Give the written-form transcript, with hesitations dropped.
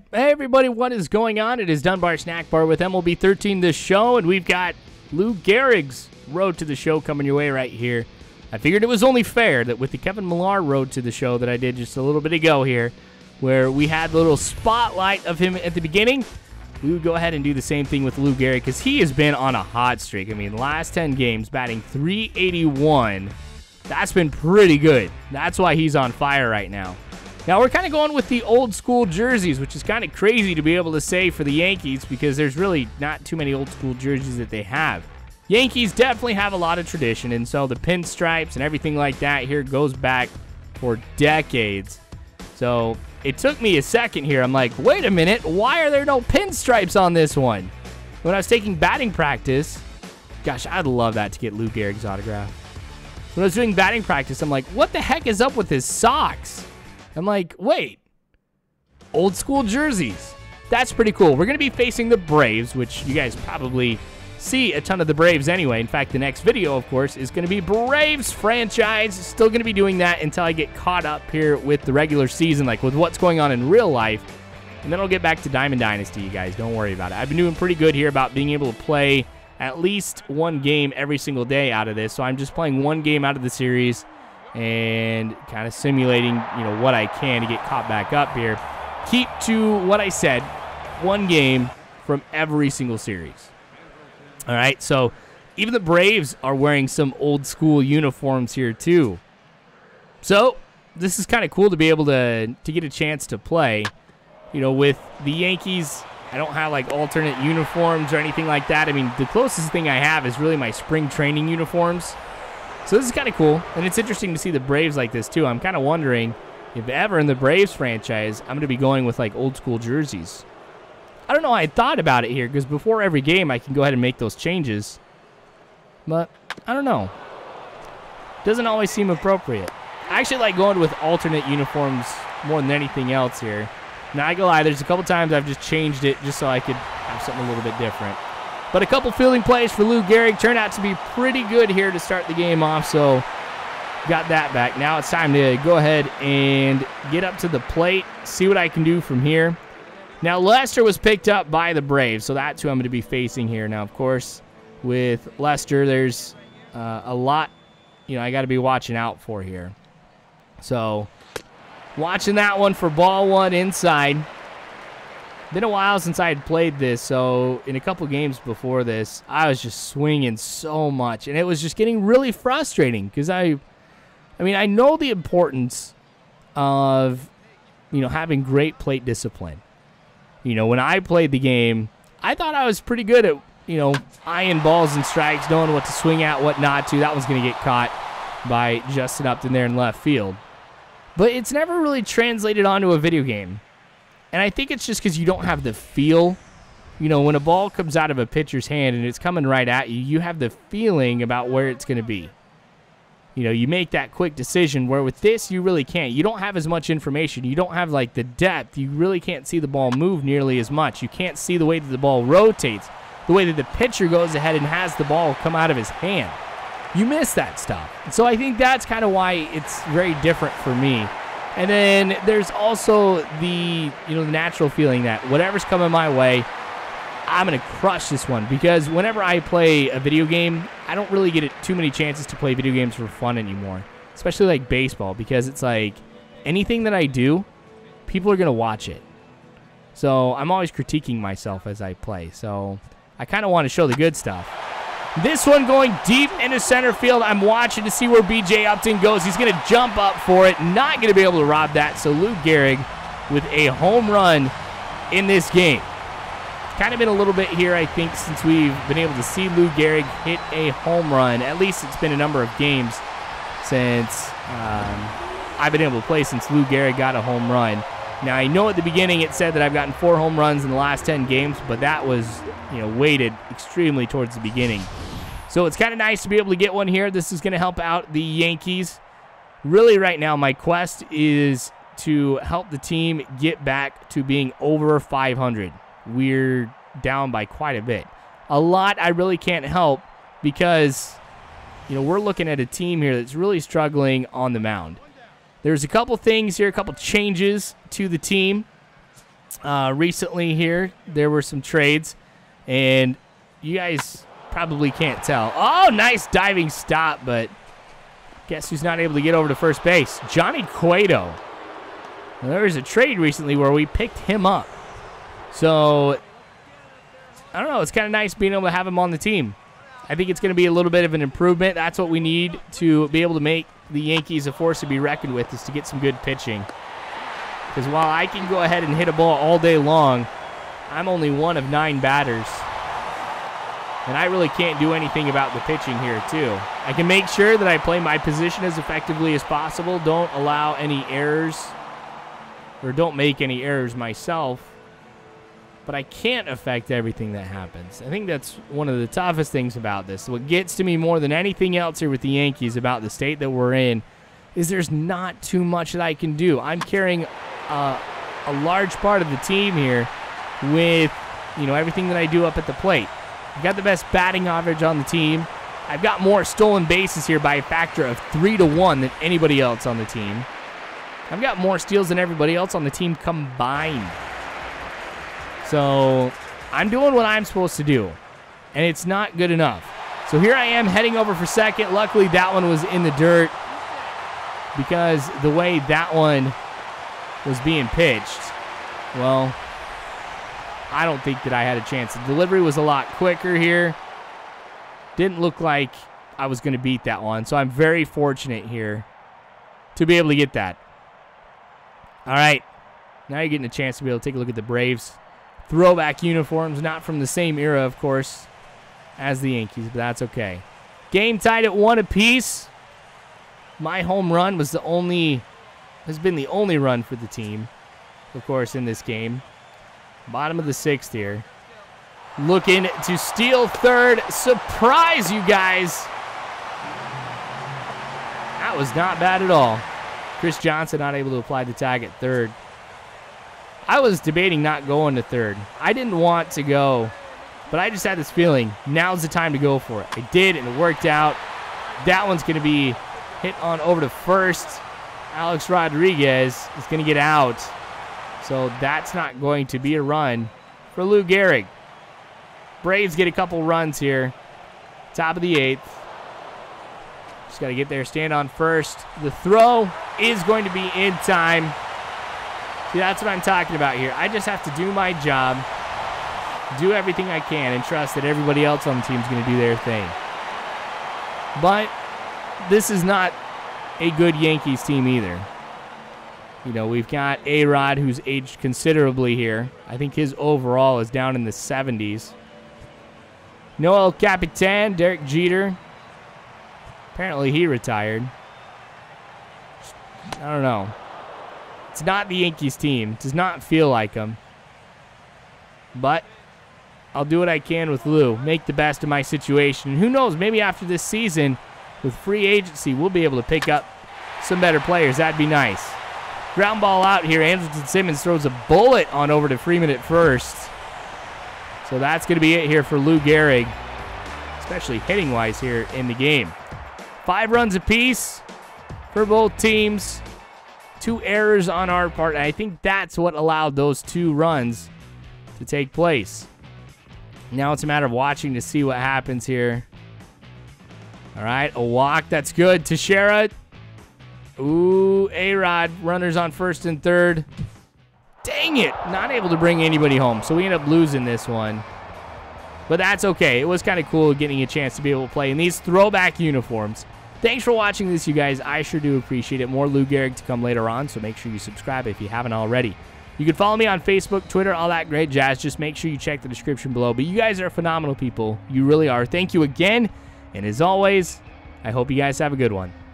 Hey everybody, what is going on? It is Dunbar Snack Bar with MLB 13 this show, and we've got Lou Gehrig's Road to the Show coming your way right here. I figured it was only fair that with the Kevin Millar Road to the Show that I did just a little bit ago here, where we had the little spotlight of him at the beginning, we would go ahead and do the same thing with Lou Gehrig, because he has been on a hot streak. I mean, last 10 games, batting .381. That's been pretty good. That's why he's on fire right now. Now, we're kind of going with the old school jerseys, which is kind of crazy to be able to say for the Yankees because there's really not too many old school jerseys that they have. Yankees definitely have a lot of tradition, and so the pinstripes and everything like that here goes back for decades. So it took me a second here. I'm like, wait a minute, why are there no pinstripes on this one? When I was taking batting practice, gosh, I'd love that to get Lou Gehrig's autograph. When I was doing batting practice, I'm like, what the heck is up with his socks? I'm like, wait, old school jerseys. That's pretty cool. We're going to be facing the Braves, which you guys probably see a ton of the Braves anyway. In fact, the next video, of course, is going to be Braves franchise. Still going to be doing that until I get caught up here with the regular season, like with what's going on in real life. And then I'll get back to Diamond Dynasty, you guys. Don't worry about it. I've been doing pretty good here about being able to play at least one game every single day out of this. So I'm just playing one game out of the series and kind of simulating, what I can to get caught back up here. Keep to what I said, one game from every single series. All right, so even the Braves are wearing some old school uniforms here too. So this is kind of cool to be able to get a chance to play. With the Yankees, I don't have like alternate uniforms or anything like that. I mean, the closest thing I have is really my spring training uniforms. So this is kind of cool, and it's interesting to see the Braves like this too. I'm kind of wondering if ever in the Braves franchise, I'm going to be going with like old school jerseys. I don't know, I thought about it here, because before every game I can go ahead and make those changes. But, I don't know. Doesn't always seem appropriate. I actually like going with alternate uniforms more than anything else here. Now, I go lie, there's a couple times I've just changed it just so I could have something a little bit different. But a couple fielding plays for Lou Gehrig turned out to be pretty good here to start the game off, so got that back. Now it's time to go ahead and get up to the plate, see what I can do from here. Now, Lester was picked up by the Braves, so that's who I'm going to be facing here. Now, of course, with Lester, there's a lot, I got to be watching out for here. So, watching that one for ball one inside. Been a while since I had played this, so in a couple games before this, I was just swinging so much, and it was just getting really frustrating because I know the importance of, having great plate discipline. When I played the game, I thought I was pretty good at, eyeing balls and strikes, knowing what to swing at, what not to. That one's going to get caught by Justin Upton there in left field. But it's never really translated onto a video game. And I think it's just because you don't have the feel. When a ball comes out of a pitcher's hand and it's coming right at you, you have the feeling about where it's going to be. You make that quick decision, where with this, you really can't. You don't have as much information. You don't have, like, the depth. You really can't see the ball move nearly as much. You can't see the way that the ball rotates, the way that the pitcher goes ahead and has the ball come out of his hand. You miss that stuff. So I think that's kind of why it's very different for me. And then there's also the, the natural feeling that whatever's coming my way, I'm going to crush this one. Because whenever I play a video game, I don't really get too many chances to play video games for fun anymore. Especially like baseball, because it's like anything that I do, people are going to watch it. So I'm always critiquing myself as I play. So I kind of want to show the good stuff. This one going deep into center field. I'm watching to see where B.J. Upton goes. He's going to jump up for it. Not going to be able to rob that. So Lou Gehrig with a home run in this game. Kind of been a little bit here, I think, since we've been able to see Lou Gehrig hit a home run. At least it's been a number of games since I've been able to play since Lou Gehrig got a home run. Now, I know at the beginning it said that I've gotten 4 home runs in the last 10 games, but that was, weighted extremely towards the beginning. So it's kind of nice to be able to get one here. This is going to help out the Yankees. Really, right now, my quest is to help the team get back to being over 500. We're down by quite a bit. A lot I really can't help because, we're looking at a team here that's really struggling on the mound. There's a couple things here, a couple changes to the team. recently here, there were some trades, and you guys probably can't tell. Oh, nice diving stop, but guess who's not able to get over to first base? Johnny Cueto. Now, there was a trade recently where we picked him up. So, I don't know. It's kind of nice being able to have him on the team. I think it's going to be a little bit of an improvement. That's what we need to be able to make the Yankees a force to be reckoned with, is to get some good pitching. Because while I can go ahead and hit a ball all day long, I'm only one of 9 batters. And I really can't do anything about the pitching here, too. I can make sure that I play my position as effectively as possible, don't allow any errors, or don't make any errors myself. But I can't affect everything that happens. I think that's one of the toughest things about this. What gets to me more than anything else here with the Yankees about the state that we're in is there's not too much that I can do. I'm carrying a large part of the team here with, everything that I do up at the plate. I've got the best batting average on the team. I've got more stolen bases here by a factor of 3-1 than anybody else on the team. I've got more steals than everybody else on the team combined. So I'm doing what I'm supposed to do, and it's not good enough. So here I am heading over for second. Luckily, that one was in the dirt because the way that one was being pitched, well, I don't think that I had a chance. The delivery was a lot quicker here. Didn't look like I was going to beat that one, so I'm very fortunate here to be able to get that. All right, now you're getting a chance to be able to take a look at the Braves. Throwback uniforms, not from the same era, of course, as the Yankees, but that's okay. Game tied at 1 apiece. My home run has been the only run for the team, of course, in this game. Bottom of the 6th here. Looking to steal third. Surprise, you guys. That was not bad at all. Chris Johnson not able to apply the tag at third. I was debating not going to third. I didn't want to go, but I just had this feeling now's the time to go for it. I did, and it worked out. That one's going to be hit on over to first. Alex Rodriguez is going to get out. So that's not going to be a run for Lou Gehrig. Braves get a couple runs here. Top of the 8th. Just got to get there, stand on first. The throw is going to be in time. See, that's what I'm talking about here. I just have to do my job, do everything I can, and trust that everybody else on the team is going to do their thing. But this is not a good Yankees team either. We've got A-Rod, who's aged considerably here. I think his overall is down in the 70s. Noel Capitan, Derek Jeter. Apparently he retired. I don't know. It's not the Yankees team. It does not feel like them. But I'll do what I can with Lou. Make the best of my situation. And who knows, maybe after this season, with free agency, we'll be able to pick up some better players. That'd be nice. Ground ball out here. Andrelton Simmons throws a bullet on over to Freeman at first. So that's going to be it here for Lou Gehrig, especially hitting-wise here in the game. 5 runs apiece for both teams. 2 errors on our part, and I think that's what allowed those 2 runs to take place. Now it's a matter of watching to see what happens here. All right, a walk. That's good. Teixeira. Ooh, A-Rod. Runners on first and third. Dang it. Not able to bring anybody home, so we end up losing this one. But that's okay. It was kind of cool getting a chance to be able to play in these throwback uniforms. Thanks for watching this, you guys. I sure do appreciate it. More Lou Gehrig to come later on, so make sure you subscribe if you haven't already. You can follow me on Facebook, Twitter, all that great jazz. Just make sure you check the description below. But you guys are phenomenal people. You really are. Thank you again. And as always, I hope you guys have a good one.